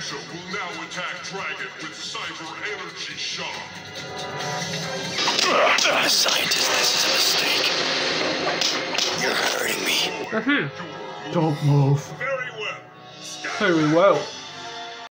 Jinzo will now attack Dragon with Cyber Energy Shock. Scientist, this is a mistake. You're hurting me. Don't move. Very well. Very well.